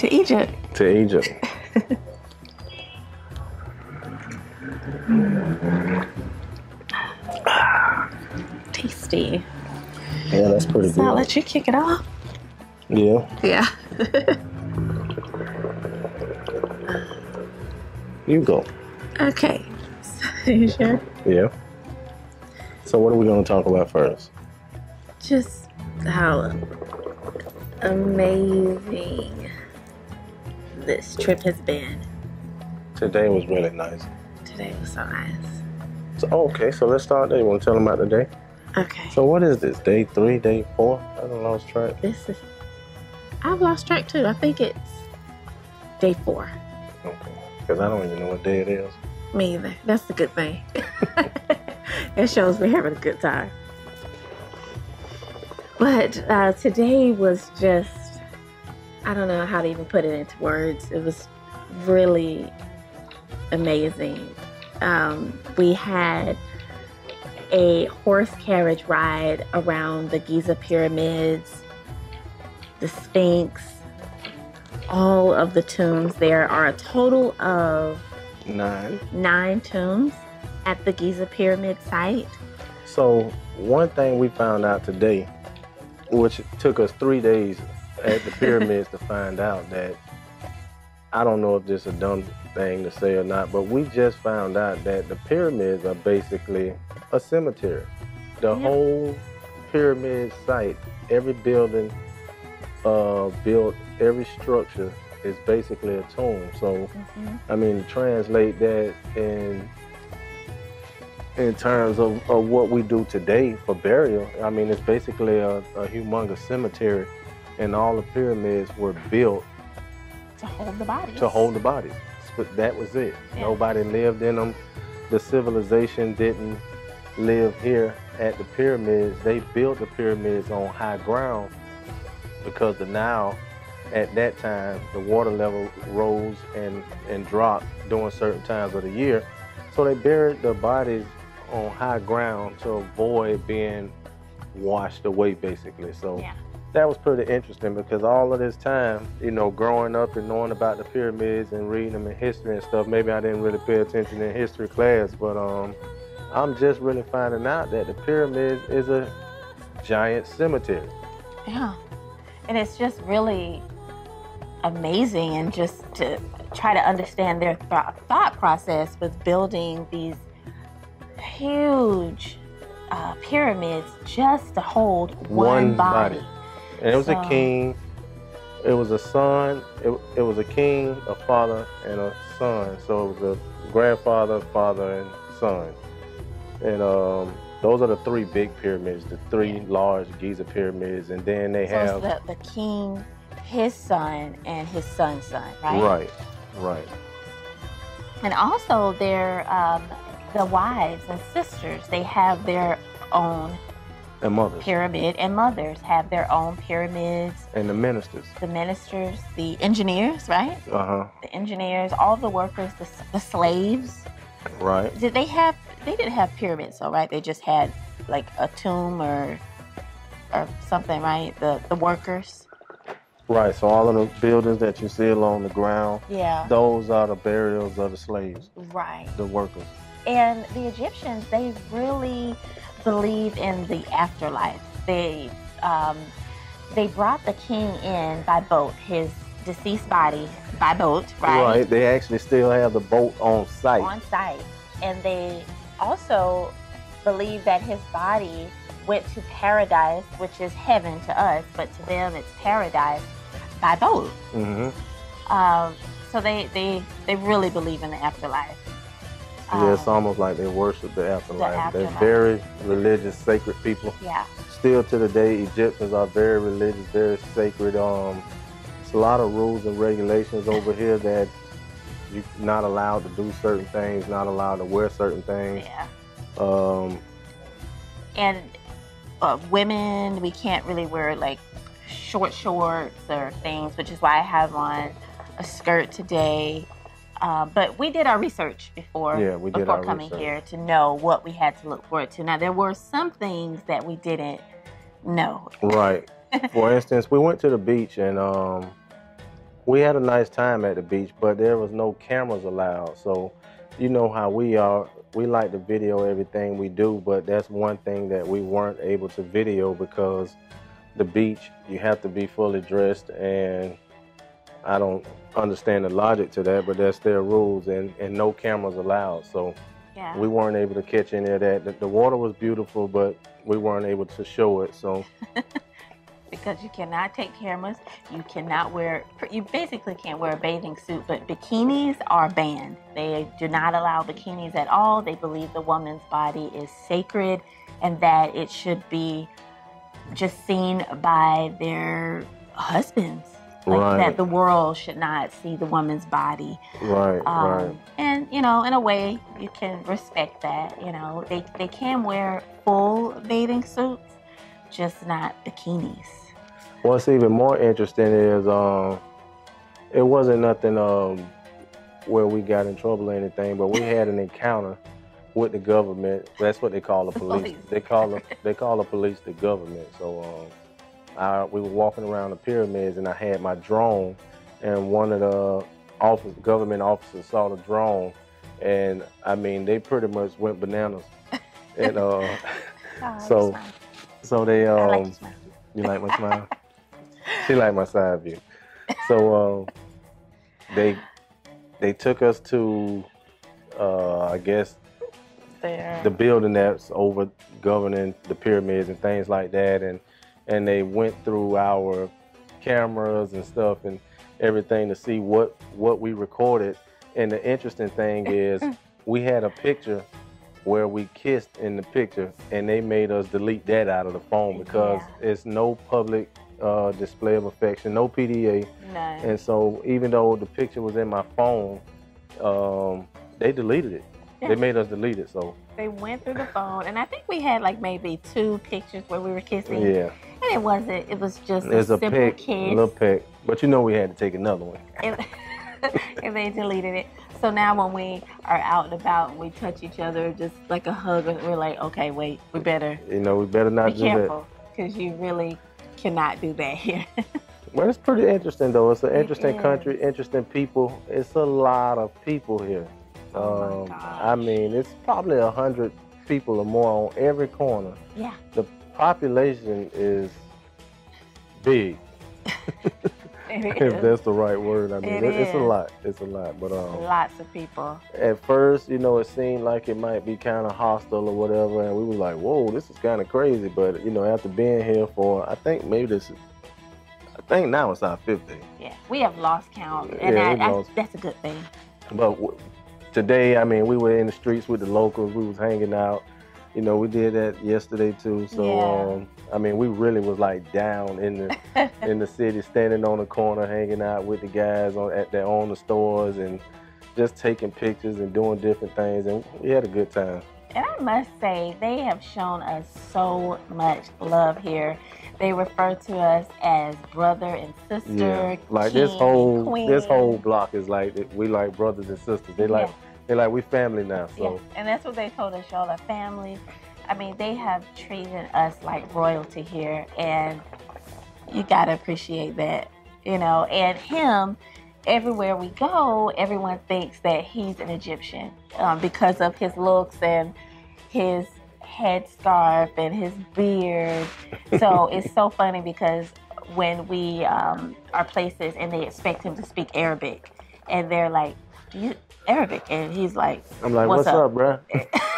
To Egypt. To Egypt. Tasty. Yeah, that's pretty So I'll good. let you kick it off. Yeah. Yeah. You go. Okay. So, you sure? Yeah. So what are we going to talk about first? Just how amazing this trip has been. Today was really nice. Today was so nice. So, okay, so let's start there. You want to tell them about the day? Okay. So what is this? Day 3, day 4? I don't lost track. I've lost track too. I think it's day 4. Okay. Because I don't even know what day it is. Me either. That's the good thing. It shows we're having a good time. But today was just, I don't know how to even put it into words. It was really amazing. We had a horse carriage ride around the Giza pyramids, the Sphinx, all of the tombs. There are a total of 9 tombs at the Giza pyramid site. So one thing we found out today, which took us 3 days at the pyramids to find out, that I don't know if this is a dumb thing to say or not, but we just found out that the pyramids are basically a cemetery. The whole pyramid site, every building built, every structure is basically a tomb. So, I mean, to translate that in terms of what we do today for burial, I mean, it's basically a humongous cemetery, and all the pyramids were built to hold the bodies. To hold the bodies. But that was it. Yeah. Nobody lived in them. The civilization didn't live here at the pyramids. They built the pyramids on high ground because the Nile, at that time, the water level rose and dropped during certain times of the year. So they buried the bodies on high ground to avoid being washed away, basically. So that was pretty interesting, because all of this time, you know, growing up and knowing about the pyramids and reading them in history and stuff, maybe I didn't really pay attention in history class, but I'm just really finding out that the pyramids is a giant cemetery. Yeah, and it's just really amazing, and just to try to understand their thought process with building these huge pyramids just to hold one body. And it was a king, it was a son, it was a king, a father, and a son. So it was a grandfather, father, and son. And those are the 3 big pyramids, the 3 large Giza pyramids. And then they have... it's the king, his son, and his son's son, right? Right. And also the wives and sisters, they have their own and mothers. Pyramid, and mothers have their own pyramids. And the ministers. The ministers, the engineers, right? The engineers, all the workers, the slaves. Right. They didn't have pyramids, though, right? They just had like a tomb or something, right? The workers. Right, so all of the buildings that you see along the ground, those are the burials of the slaves. Right. The workers. And the Egyptians, they really believe in the afterlife. They brought the king in by boat, his deceased body by boat, right? Right, they actually still have the boat on site. On site. And they also believe that his body went to paradise, which is heaven to us, but to them it's paradise, by boat. So they really believe in the afterlife. Yeah, it's almost like they worship the afterlife. They're very religious, sacred people. Yeah. Still to the day, Egyptians are very religious, very sacred. It's a lot of rules and regulations over here that you're not allowed to do certain things, not allowed to wear certain things. Yeah. And women, we can't really wear like short shorts or things, which is why I have on a skirt today. But we did our research before coming here to know what we had to look forward to. Now, there were some things that we didn't know. Right. For instance, we went to the beach, and We had a nice time at the beach, but there was no cameras allowed. So, you know how we are. We like to video everything we do, but that's one thing that we weren't able to video because the beach, you have to be fully dressed, and I don't understand the logic to that, but that's their rules, and no cameras allowed. So Yeah. we weren't able to catch any of that. The water was beautiful, but we weren't able to show it. So Because you cannot take cameras, you cannot wear, you basically can't wear a bathing suit, but bikinis are banned. They do not allow bikinis at all. They believe the woman's body is sacred and that it should be just seen by their husbands. Like Right. that the world should not see the woman's body. right. And, you know, in a way, you can respect that. You know, they can wear full bathing suits, just not bikinis. What's even more interesting is it wasn't nothing where we got in trouble or anything, but we had an encounter with the government. That's what they call the police. They call the police the government. So we were walking around the pyramids, and I had my drone, and one of the government officers saw the drone, and I mean they pretty much went bananas. And so they I like your smile. You like my smile? She like my side view. So they took us to I guess the building that's over governing the pyramids and things like that, and they went through our cameras and stuff and everything to see what we recorded. And the interesting thing is we had a picture where we kissed in the picture, and they made us delete that out of the phone because it's no public display of affection, no PDA. No. And so even though the picture was in my phone, they deleted it. Yeah. They made us delete it. So They went through the phone, and I think we had like maybe 2 pictures where we were kissing. yeah, And it was just there's a a simple pic, a kiss. little pic, but you know we had to take another one. And they deleted it. So now when we are out and about and we touch each other, just like a hug, and we're like, okay, wait, we better You know, we better not be do that. careful because you really cannot do that here. Well, it's pretty interesting though. It's an It interesting is. country, interesting people. It's a lot of people here. Oh my gosh. I mean, it's probably 100 people or more on every corner. Yeah. The population is big, It if is. that's the right word. I mean, It it's a is. lot. It's a lot. But Lots of people. at first, you know, it seemed like it might be kind of hostile or whatever, and we were like, "Whoa, this is kind of crazy." But you know, after being here for, I think now it's our 5th day. Yeah. We have lost count, and Yeah, we lost. that's a good thing. But today, I mean, we were in the streets with the locals. We was hanging out. You know, we did that yesterday too. So, Yeah. I mean, we really was like down in the city, standing on the corner, hanging out with the guys that own the stores, and just taking pictures and doing different things. And we had a good time. And I must say, they have shown us so much love here. They refer to us as brother and sister. Yeah, like king this and queen. whole block is like we like brothers and sisters. They like we family now. So. Yeah, and that's what they told us, y'all are family. I mean, they have treated us like royalty here, and you gotta appreciate that, you know. And him, everywhere we go, everyone thinks that he's an Egyptian because of his looks and his headscarf and his beard. So it's so funny because when we are places and they expect him to speak Arabic, and they're like, "Do you Arabic?" And he's like, I'm like, "What's up, bro?"